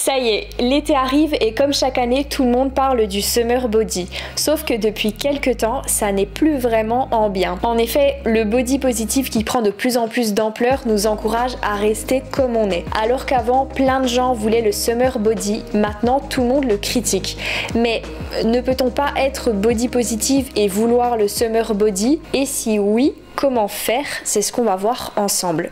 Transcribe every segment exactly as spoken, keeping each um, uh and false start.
Ça y est, l'été arrive et comme chaque année, tout le monde parle du summer body. Sauf que depuis quelques temps, ça n'est plus vraiment en bien. En effet, le body positif qui prend de plus en plus d'ampleur nous encourage à rester comme on est. Alors qu'avant, plein de gens voulaient le summer body, maintenant tout le monde le critique. Mais ne peut-on pas être body positive et vouloir le summer body? Et si oui, comment faire? C'est ce qu'on va voir ensemble.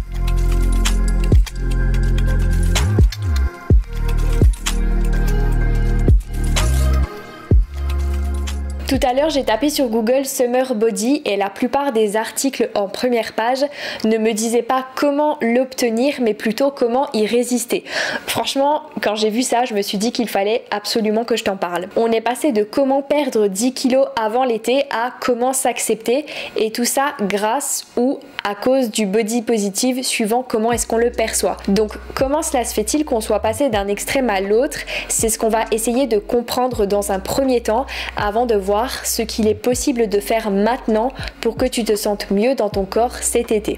Tout à l'heure, j'ai tapé sur Google Summer Body et la plupart des articles en première page ne me disaient pas comment l'obtenir, mais plutôt comment y résister. Franchement, quand j'ai vu ça, je me suis dit qu'il fallait absolument que je t'en parle. On est passé de comment perdre dix kilos avant l'été à comment s'accepter, et tout ça grâce ou à cause du body positive, suivant comment est-ce qu'on le perçoit. Donc comment cela se fait-il qu'on soit passé d'un extrême à l'autre? C'est ce qu'on va essayer de comprendre dans un premier temps avant de voir ce qu'il est possible de faire maintenant pour que tu te sentes mieux dans ton corps cet été.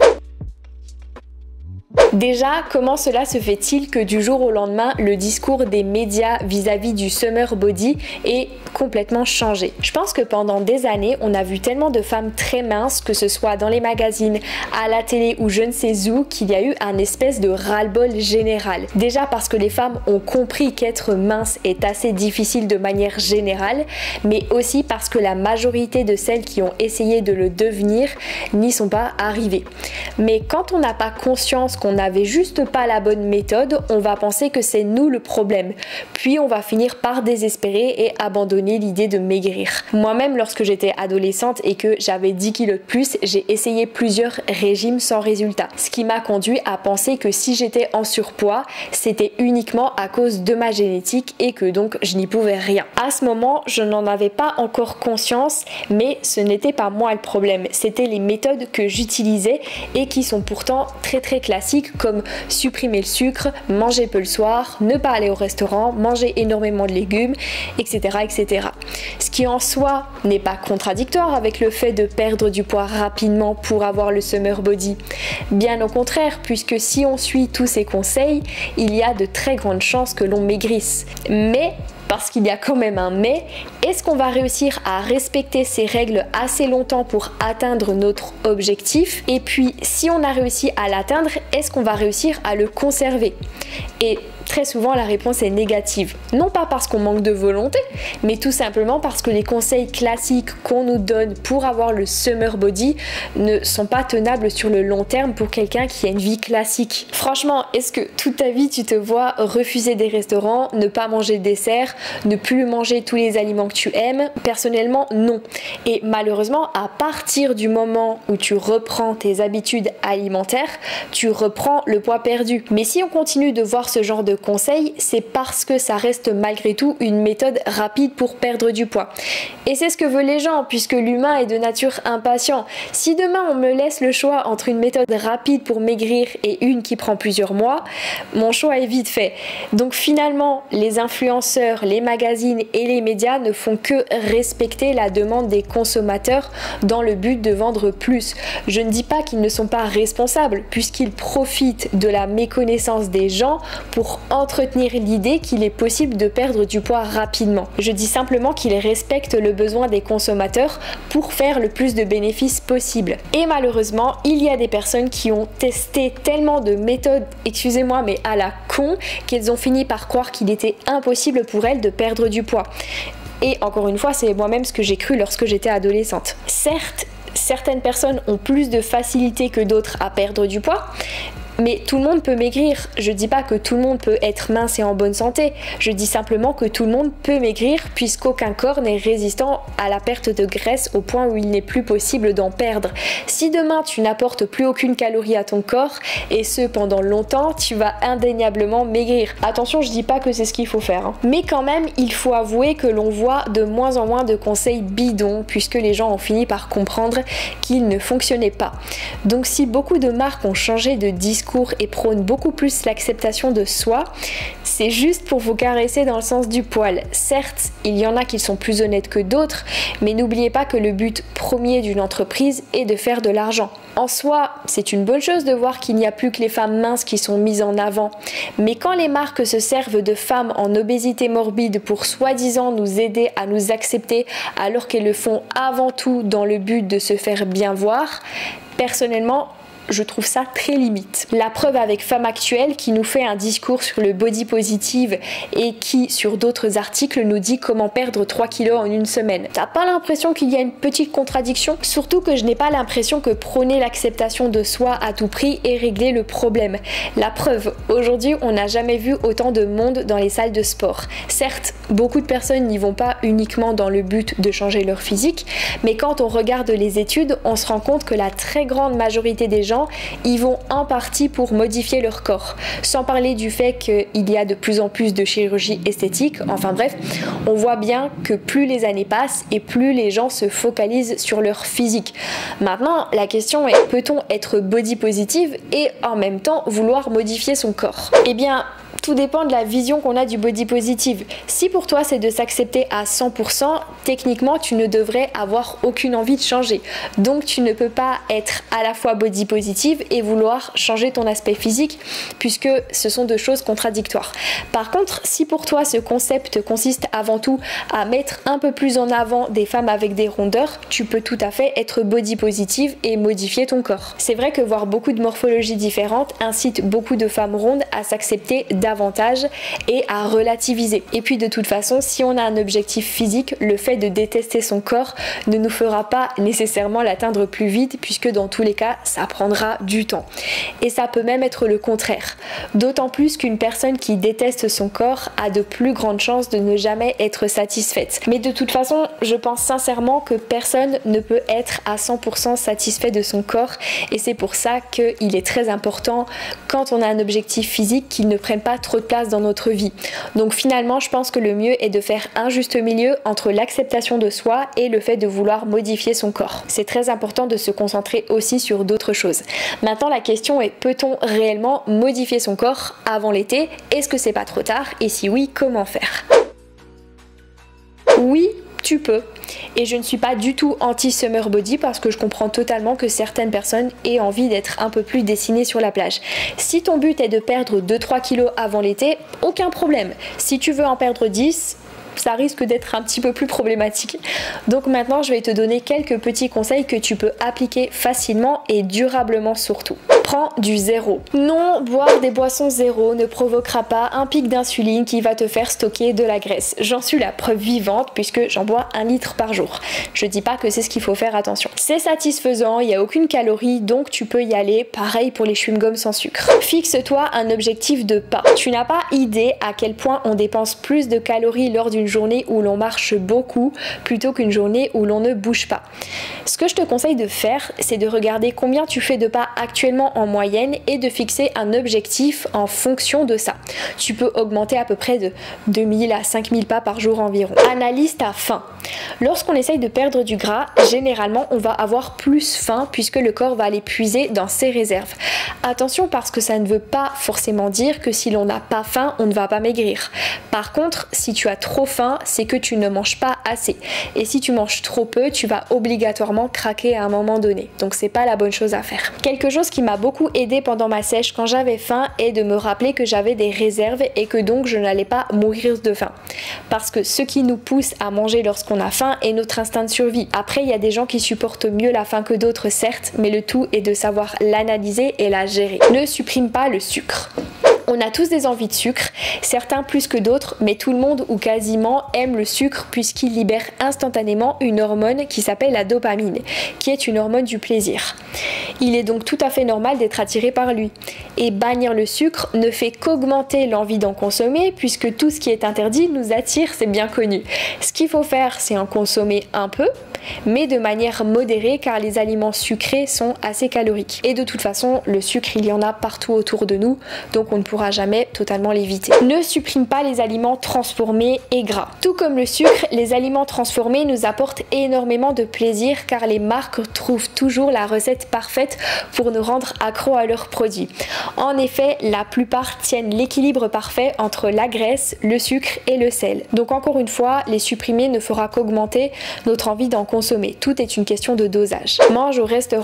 Déjà, comment cela se fait-il que du jour au lendemain, le discours des médias vis-à-vis du summer body est complètement changé? Je pense que pendant des années, on a vu tellement de femmes très minces, que ce soit dans les magazines, à la télé ou je ne sais où, qu'il y a eu un espèce de ras-le-bol général. Déjà parce que les femmes ont compris qu'être mince est assez difficile de manière générale, mais aussi parce que la majorité de celles qui ont essayé de le devenir n'y sont pas arrivées. Mais quand on n'a pas conscience qu'on n'avait juste pas la bonne méthode, on va penser que c'est nous le problème. Puis on va finir par désespérer et abandonner l'idée de maigrir. Moi-même, lorsque j'étais adolescente et que j'avais dix kilos de plus, j'ai essayé plusieurs régimes sans résultat. Ce qui m'a conduit à penser que si j'étais en surpoids, c'était uniquement à cause de ma génétique et que donc je n'y pouvais rien. À ce moment, je n'en avais pas encore conscience, mais ce n'était pas moi le problème. C'était les méthodes que j'utilisais et qui sont pourtant très très classiques, comme supprimer le sucre, manger peu le soir, ne pas aller au restaurant, manger énormément de légumes, et cetera et cetera. Ce qui en soi n'est pas contradictoire avec le fait de perdre du poids rapidement pour avoir le summer body. Bien au contraire, puisque si on suit tous ces conseils, il y a de très grandes chances que l'on maigrisse. Mais parce qu'il y a quand même un mais, est-ce qu'on va réussir à respecter ces règles assez longtemps pour atteindre notre objectif? Et puis, si on a réussi à l'atteindre, est-ce qu'on va réussir à le conserver? Et très souvent, la réponse est négative. Non pas parce qu'on manque de volonté, mais tout simplement parce que les conseils classiques qu'on nous donne pour avoir le summer body ne sont pas tenables sur le long terme pour quelqu'un qui a une vie classique. Franchement, est-ce que toute ta vie tu te vois refuser des restaurants, ne pas manger de dessert, ne plus manger tous les aliments que tu aimes? Personnellement, non. Et malheureusement, à partir du moment où tu reprends tes habitudes alimentaires, tu reprends le poids perdu. Mais si on continue de voir ce genre de conseils, c'est parce que ça reste malgré tout une méthode rapide pour perdre du poids. Et c'est ce que veulent les gens, puisque l'humain est de nature impatient. Si demain on me laisse le choix entre une méthode rapide pour maigrir et une qui prend plusieurs mois, mon choix est vite fait. Donc finalement, les influenceurs, les magazines et les médias ne font que respecter la demande des consommateurs dans le but de vendre plus. Je ne dis pas qu'ils ne sont pas responsables, puisqu'ils profitent de la méconnaissance des gens pour entretenir l'idée qu'il est possible de perdre du poids rapidement. Je dis simplement qu'ils respectent le besoin des consommateurs pour faire le plus de bénéfices possible. Et malheureusement, il y a des personnes qui ont testé tellement de méthodes, excusez-moi, mais à la con, qu'elles ont fini par croire qu'il était impossible pour elles de perdre du poids. Et encore une fois, c'est moi-même ce que j'ai cru lorsque j'étais adolescente. Certes, certaines personnes ont plus de facilité que d'autres à perdre du poids, mais tout le monde peut maigrir. Je dis pas que tout le monde peut être mince et en bonne santé. Je dis simplement que tout le monde peut maigrir puisqu'aucun corps n'est résistant à la perte de graisse au point où il n'est plus possible d'en perdre. Si demain tu n'apportes plus aucune calorie à ton corps et ce pendant longtemps, tu vas indéniablement maigrir. Attention, je dis pas que c'est ce qu'il faut faire, hein. Mais quand même, il faut avouer que l'on voit de moins en moins de conseils bidons puisque les gens ont fini par comprendre qu'ils ne fonctionnaient pas. Donc si beaucoup de marques ont changé de discours et prône beaucoup plus l'acceptation de soi, c'est juste pour vous caresser dans le sens du poil. Certes, il y en a qui sont plus honnêtes que d'autres, mais n'oubliez pas que le but premier d'une entreprise est de faire de l'argent. En soi, c'est une bonne chose de voir qu'il n'y a plus que les femmes minces qui sont mises en avant, mais quand les marques se servent de femmes en obésité morbide pour soi-disant nous aider à nous accepter alors qu'elles le font avant tout dans le but de se faire bien voir, personnellement, je trouve ça très limite. La preuve avec Femme Actuelle qui nous fait un discours sur le body positive et qui, sur d'autres articles, nous dit comment perdre trois kilos en une semaine. T'as pas l'impression qu'il y a une petite contradiction? Surtout que je n'ai pas l'impression que prôner l'acceptation de soi à tout prix et régler le problème. La preuve, aujourd'hui, on n'a jamais vu autant de monde dans les salles de sport. Certes, beaucoup de personnes n'y vont pas uniquement dans le but de changer leur physique, mais quand on regarde les études, on se rend compte que la très grande majorité des gens ils vont en partie pour modifier leur corps. Sans parler du fait qu'il y a de plus en plus de chirurgie esthétique. Enfin bref, on voit bien que plus les années passent et plus les gens se focalisent sur leur physique. Maintenant, la question est, peut-on être body positive et en même temps vouloir modifier son corps? Eh bien, tout dépend de la vision qu'on a du body positive. Si pour toi c'est de s'accepter à cent pour cent, techniquement tu ne devrais avoir aucune envie de changer. Donc tu ne peux pas être à la fois body positive et vouloir changer ton aspect physique puisque ce sont deux choses contradictoires. Par contre, si pour toi ce concept consiste avant tout à mettre un peu plus en avant des femmes avec des rondeurs, tu peux tout à fait être body positive et modifier ton corps. C'est vrai que voir beaucoup de morphologies différentes incite beaucoup de femmes rondes à s'accepter davantage et à relativiser. Et puis de toute façon, si on a un objectif physique, le fait de détester son corps ne nous fera pas nécessairement l'atteindre plus vite puisque dans tous les cas, ça prendra du temps. Et ça peut même être le contraire. D'autant plus qu'une personne qui déteste son corps a de plus grandes chances de ne jamais être satisfaite. Mais de toute façon, je pense sincèrement que personne ne peut être à cent pour cent satisfait de son corps et c'est pour ça qu'il est très important quand on a un objectif physique qu'il ne prenne pas trop de place dans notre vie. Donc finalement, je pense que le mieux est de faire un juste milieu entre l'acceptation de soi et le fait de vouloir modifier son corps. C'est très important de se concentrer aussi sur d'autres choses. Maintenant, la question est, peut-on réellement modifier son corps avant l'été? Est-ce que c'est pas trop tard? Et si oui, comment faire? Oui, tu peux. Et je ne suis pas du tout anti-summer body parce que je comprends totalement que certaines personnes aient envie d'être un peu plus dessinées sur la plage. Si ton but est de perdre deux trois kilos avant l'été, aucun problème. Si tu veux en perdre dix, ça risque d'être un petit peu plus problématique. Donc maintenant, je vais te donner quelques petits conseils que tu peux appliquer facilement et durablement surtout. Prends du zéro. Non, boire des boissons zéro ne provoquera pas un pic d'insuline qui va te faire stocker de la graisse. J'en suis la preuve vivante puisque j'en bois un litre par jour. Je dis pas que c'est ce qu'il faut faire, attention. C'est satisfaisant, il n'y a aucune calorie, donc tu peux y aller. Pareil pour les chewing-gums sans sucre. Fixe-toi un objectif de pas. Tu n'as pas idée à quel point on dépense plus de calories lors d'une journée où l'on marche beaucoup plutôt qu'une journée où l'on ne bouge pas. Ce que je te conseille de faire, c'est de regarder combien tu fais de pas actuellement en moyenne et de fixer un objectif en fonction de ça. Tu peux augmenter à peu près de deux mille à cinq mille pas par jour environ. Analyse ta faim. Lorsqu'on essaye de perdre du gras, généralement on va avoir plus faim puisque le corps va aller puiser dans ses réserves. Attention parce que ça ne veut pas forcément dire que si l'on n'a pas faim, on ne va pas maigrir. Par contre, si tu as trop faim, c'est que tu ne manges pas assez. Et si tu manges trop peu, tu vas obligatoirement craquer à un moment donné. Donc c'est pas la bonne chose à faire. Quelque chose qui m'a beaucoup aidé pendant ma sèche quand j'avais faim est de me rappeler que j'avais des réserves et que donc je n'allais pas mourir de faim. Parce que ce qui nous pousse à manger lorsqu'on a faim est notre instinct de survie. Après, il y a des gens qui supportent mieux la faim que d'autres, certes, mais le tout est de savoir l'analyser et la gérer. Ne supprime pas le sucre. On a tous des envies de sucre, certains plus que d'autres, mais tout le monde ou quasiment aime le sucre puisqu'il libère instantanément une hormone qui s'appelle la dopamine, qui est une hormone du plaisir. Il est donc tout à fait normal d'être attiré par lui. Et bannir le sucre ne fait qu'augmenter l'envie d'en consommer puisque tout ce qui est interdit nous attire, c'est bien connu. Ce qu'il faut faire, c'est en consommer un peu, mais de manière modérée car les aliments sucrés sont assez caloriques. Et de toute façon, le sucre, il y en a partout autour de nous, donc on ne pourra jamais totalement l'éviter. Ne supprime pas les aliments transformés et gras. Tout comme le sucre, les aliments transformés nous apportent énormément de plaisir car les marques trouvent toujours la recette parfaite pour nous rendre accros à leurs produits. En effet, la plupart tiennent l'équilibre parfait entre la graisse, le sucre et le sel. Donc encore une fois, les supprimer ne fera qu'augmenter notre envie d'en consommer. Tout est une question de dosage. Mange au restaurant.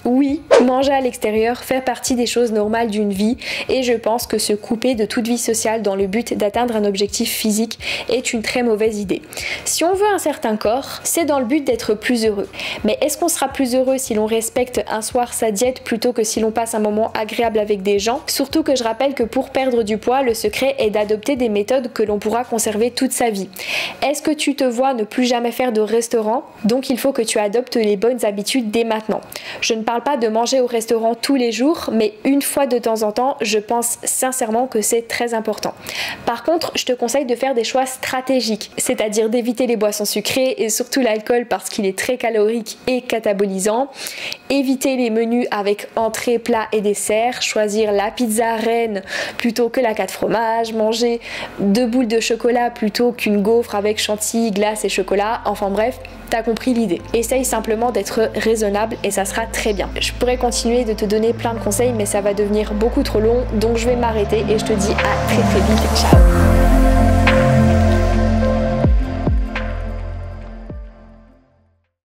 oui, manger à l'extérieur fait partie des choses normales d'une vie et je pense que se couper de toute vie sociale dans le but d'atteindre un objectif physique est une très mauvaise idée. Si on veut un certain corps, c'est dans le but d'être plus heureux. Mais est-ce qu'on sera plus heureux si l'on respecte un soir sa diète plutôt que si l'on passe un moment agréable avec des gens? Surtout que je rappelle que pour perdre du poids, le secret est d'adopter des méthodes que l'on pourra conserver toute sa vie. Est-ce que tu te vois ne plus jamais faire de restaurant? Donc il faut que tu adoptes les bonnes habitudes dès maintenant. Je ne parle pas de manger au restaurant tous les jours, mais une fois de temps en temps, je pense sincèrement que c'est très important. Par contre, je te conseille de faire des choix stratégiques, c'est-à-dire d'éviter les boissons sucrées et surtout l'alcool parce qu'il est très calorique et catabolisant. Éviter les menus avec entrée, plat et dessert, choisir la pizza reine plutôt que la quatre fromages, manger deux boules de chocolat plutôt qu'une gaufre avec chantilly, glace et chocolat, enfin bref, t'as compris l'idée. Essaye simplement d'être raisonnable et ça sera très bien. Je pourrais continuer de te donner plein de conseils mais ça va devenir beaucoup trop long donc je vais m'arrêter et je te dis à très très vite, ciao.